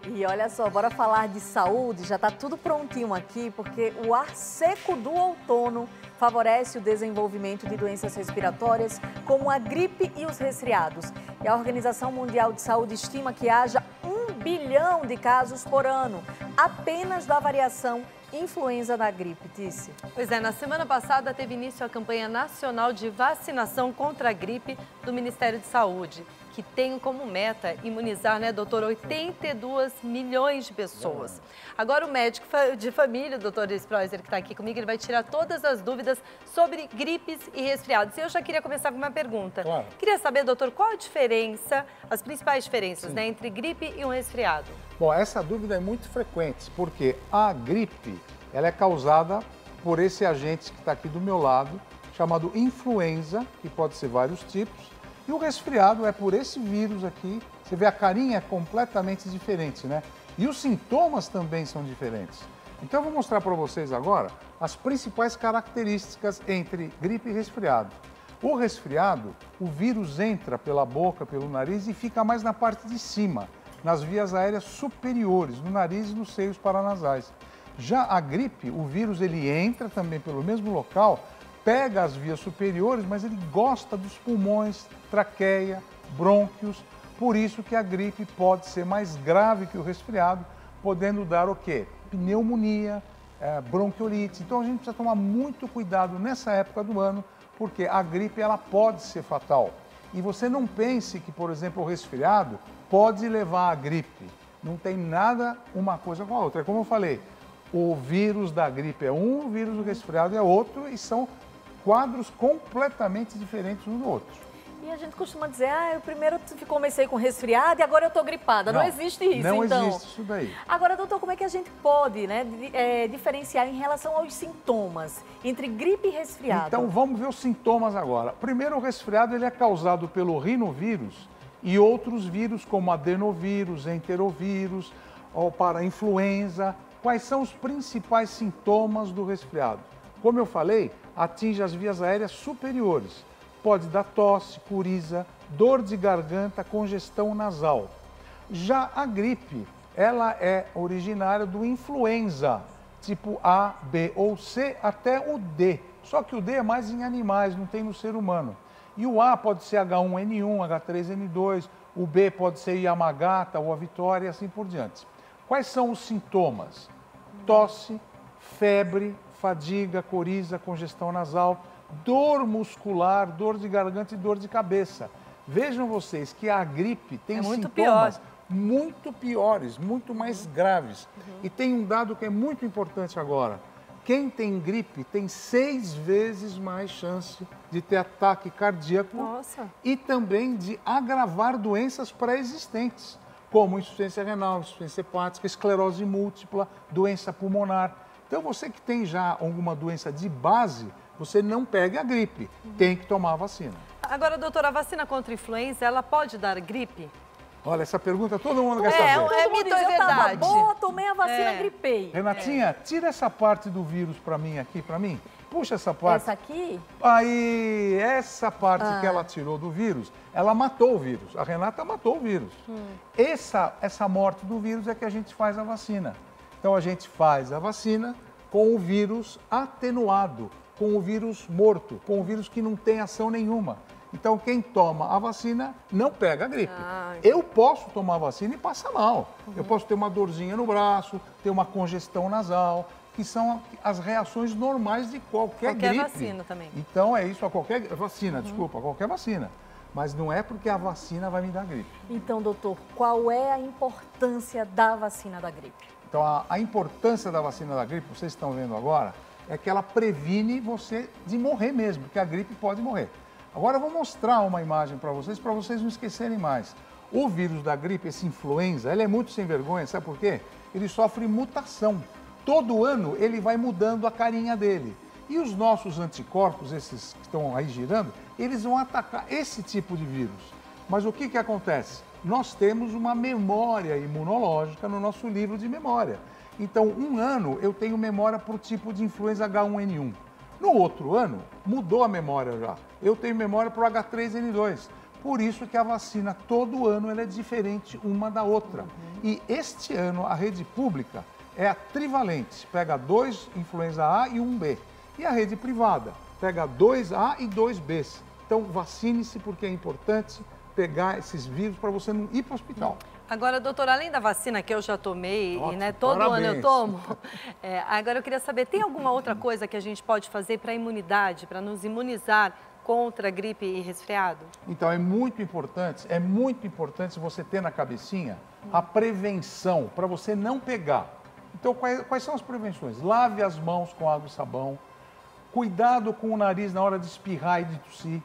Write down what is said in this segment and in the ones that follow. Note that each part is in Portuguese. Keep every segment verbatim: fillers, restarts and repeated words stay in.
E olha só, bora falar de saúde, já está tudo prontinho aqui, porque o ar seco do outono favorece o desenvolvimento de doenças respiratórias, como a gripe e os resfriados. E a Organização Mundial de Saúde estima que haja um bilhão de casos por ano, apenas da variação influenza da gripe, Tícia. Pois é, na semana passada teve início a campanha nacional de vacinação contra a gripe do Ministério de Saúde, que tem como meta imunizar, né, doutor, oitenta e dois milhões de pessoas. Agora o médico de família, o doutor Spreuser, que está aqui comigo, ele vai tirar todas as dúvidas sobre gripes e resfriados. E eu já queria começar com uma pergunta. Claro. Queria saber, doutor, qual a diferença, as principais diferenças, né, entre gripe e um resfriado? Bom, essa dúvida é muito frequente, porque a gripe, ela é causada por esse agente que está aqui do meu lado, chamado influenza, que pode ser vários tipos, e o resfriado é por esse vírus aqui. Você vê, a carinha é completamente diferente, né? E os sintomas também são diferentes. Então eu vou mostrar para vocês agora as principais características entre gripe e resfriado. O resfriado, o vírus entra pela boca, pelo nariz e fica mais na parte de cima, nas vias aéreas superiores, no nariz e nos seios paranasais. Já a gripe, o vírus ele entra também pelo mesmo local, pega as vias superiores, mas ele gosta dos pulmões, traqueia, brônquios, por isso que a gripe pode ser mais grave que o resfriado, podendo dar o quê? Pneumonia, é, bronquiolite. Então a gente precisa tomar muito cuidado nessa época do ano, porque a gripe ela pode ser fatal. E você não pense que, por exemplo, o resfriado pode levar à gripe. Não tem nada uma coisa com a outra. É como eu falei, o vírus da gripe é um, o vírus do resfriado é outro e são quadros completamente diferentes um do outro. E a gente costuma dizer, ah, eu primeiro comecei com resfriado e agora eu estou gripada. Não, não existe isso, não então. Não existe isso daí. Agora, doutor, como é que a gente pode, né, é, diferenciar em relação aos sintomas entre gripe e resfriado? Então, vamos ver os sintomas agora. Primeiro, o resfriado ele é causado pelo rinovírus e outros vírus, como adenovírus, enterovírus, ou para influenza. Quais são os principais sintomas do resfriado? Como eu falei, atinge as vias aéreas superiores. Pode dar tosse, coriza, dor de garganta, congestão nasal. Já a gripe, ela é originária do influenza, tipo A, B ou C, até o D. Só que o D é mais em animais, não tem no ser humano. E o A pode ser H um N um, H três N dois, o B pode ser Yamagata ou a Vitória e assim por diante. Quais são os sintomas? Tosse, febre, fadiga, coriza, congestão nasal, dor muscular, dor de garganta e dor de cabeça. Vejam vocês que a gripe tem é muito sintomas pior. muito piores, muito mais graves. Uhum. E tem um dado que é muito importante agora. Quem tem gripe tem seis vezes mais chance de ter ataque cardíaco. Nossa. E também de agravar doenças pré-existentes, como insuficiência renal, insuficiência hepática, esclerose múltipla, doença pulmonar. Então, você que tem já alguma doença de base, você não pega a gripe, uhum. tem que tomar a vacina. Agora, doutora, a vacina contra a influenza, ela pode dar gripe? Olha, essa pergunta todo mundo quer é, saber. É, mito é verdade. Eu tava boa, tomei a vacina, é. gripei. Renatinha, é. tira essa parte do vírus para mim aqui, para mim. Puxa essa parte. Essa aqui? Aí, essa parte ah. que ela tirou do vírus, ela matou o vírus. A Renata matou o vírus. Hum. Essa, essa morte do vírus é que a gente faz a vacina. Então, a gente faz a vacina com o vírus atenuado, com o vírus morto, com o vírus que não tem ação nenhuma. Então, quem toma a vacina não pega a gripe. Ah, eu posso tomar a vacina e passar mal. Uhum. Eu posso ter uma dorzinha no braço, ter uma congestão nasal, que são as reações normais de qualquer, qualquer gripe. Qualquer vacina também. Então, é isso, a qualquer vacina, uhum. desculpa, a qualquer vacina. Mas não é porque a vacina vai me dar gripe. Então, doutor, qual é a importância da vacina da gripe? Então, a, a importância da vacina da gripe, vocês estão vendo agora, é que ela previne você de morrer mesmo, porque a gripe pode morrer. Agora eu vou mostrar uma imagem para vocês, para vocês não esquecerem mais. O vírus da gripe, esse influenza, ele é muito sem vergonha, sabe por quê? Ele sofre mutação. Todo ano ele vai mudando a carinha dele. E os nossos anticorpos, esses que estão aí girando, eles vão atacar esse tipo de vírus. Mas o que que acontece? Nós temos uma memória imunológica no nosso livro de memória. Então, um ano eu tenho memória para o tipo de influenza H um N um. No outro ano, mudou a memória já. Eu tenho memória para o H três N dois. Por isso que a vacina, todo ano, ela é diferente uma da outra. Uhum. E este ano, a rede pública é a trivalente, pega dois influenza A e um B. E a rede privada pega dois A e dois B. Então, vacine-se porque é importante pegar esses vírus para você não ir para o hospital. Agora, doutor, além da vacina que eu já tomei, Ótimo, e né, todo parabéns. ano eu tomo, é, agora eu queria saber, tem alguma outra coisa que a gente pode fazer para a imunidade, para nos imunizar contra gripe e resfriado? Então, é muito importante, é muito importante você ter na cabecinha a prevenção, para você não pegar. Então, quais, quais são as prevenções? Lave as mãos com água e sabão, cuidado com o nariz na hora de espirrar e de tossir,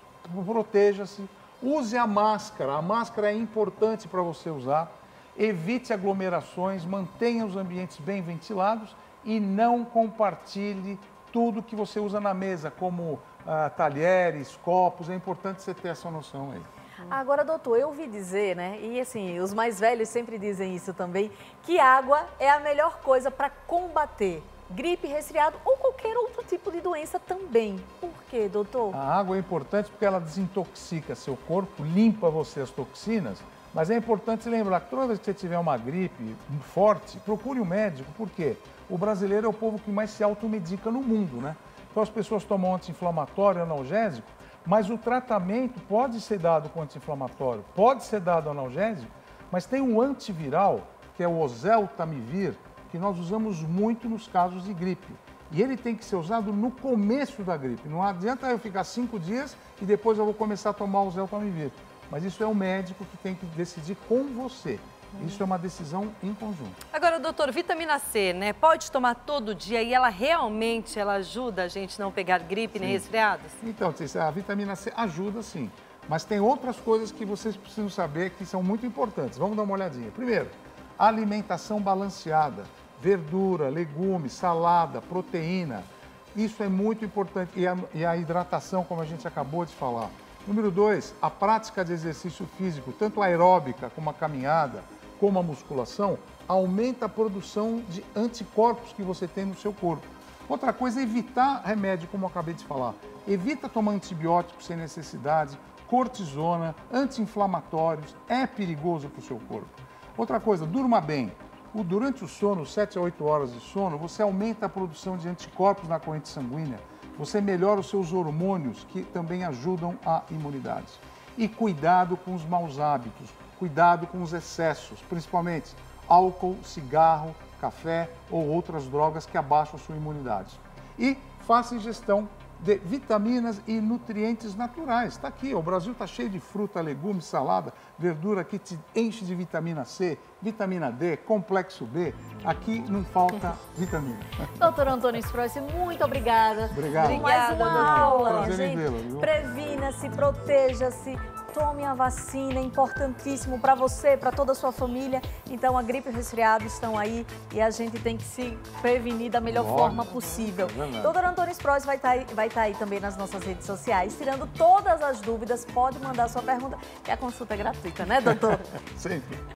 proteja-se. Use a máscara, a máscara é importante para você usar. Evite aglomerações, mantenha os ambientes bem ventilados e não compartilhe tudo que você usa na mesa, como ah, talheres, copos. É importante você ter essa noção aí. Agora, doutor, eu ouvi dizer, né, e assim, os mais velhos sempre dizem isso também, que água é a melhor coisa para combater gripe, resfriado ou qualquer outro tipo de doença também. Por quê, doutor? A água é importante porque ela desintoxica seu corpo, limpa você as toxinas, mas é importante lembrar que toda vez que você tiver uma gripe forte, procure um médico, porque o brasileiro é o povo que mais se automedica no mundo, né? Então as pessoas tomam anti-inflamatório, analgésico, mas o tratamento pode ser dado com anti-inflamatório, pode ser dado analgésico, mas tem um antiviral, que é o oseltamivir, que nós usamos muito nos casos de gripe. E ele tem que ser usado no começo da gripe. Não adianta eu ficar cinco dias e depois eu vou começar a tomar o oseltamivir. Mas isso é o médico que tem que decidir com você. Isso é uma decisão em conjunto. Agora, doutor, vitamina C, né? Pode tomar todo dia e ela realmente ela ajuda a gente não pegar gripe Sim. nem resfriados? Então, a vitamina C ajuda sim. Mas tem outras coisas que vocês precisam saber que são muito importantes. Vamos dar uma olhadinha. Primeiro, alimentação balanceada. Verdura, legumes, salada, proteína. Isso é muito importante. E a, e a hidratação, como a gente acabou de falar. Número dois, a prática de exercício físico, tanto aeróbica como a caminhada, como a musculação, aumenta a produção de anticorpos que você tem no seu corpo. Outra coisa é evitar remédio, como eu acabei de falar. Evita tomar antibióticos sem necessidade, cortisona, anti-inflamatórios, é perigoso para o seu corpo. Outra coisa, durma bem. Durante o sono, sete a oito horas de sono, você aumenta a produção de anticorpos na corrente sanguínea, você melhora os seus hormônios, que também ajudam a imunidade. E cuidado com os maus hábitos, cuidado com os excessos, principalmente álcool, cigarro, café ou outras drogas que abaixam a sua imunidade. E faça ingestão de vitaminas e nutrientes naturais. Está aqui, o Brasil está cheio de fruta, legumes, salada, verdura que te enche de vitamina C, vitamina D, complexo B. Aqui não falta vitamina. Doutor Antônio Sprois, muito obrigada. Obrigado. Por mais uma Obrigada, aula, Prazer em gente. vê-lo, viu? Previna-se, proteja-se. Tome a vacina, é importantíssimo para você, para toda a sua família. Então, a gripe e o resfriado estão aí e a gente tem que se prevenir da melhor Ótimo. forma possível. É doutor Antônio Sprois vai estar aí, vai estar aí também nas nossas redes sociais, tirando todas as dúvidas. Pode mandar sua pergunta, que a consulta é gratuita, né, doutor? Sempre.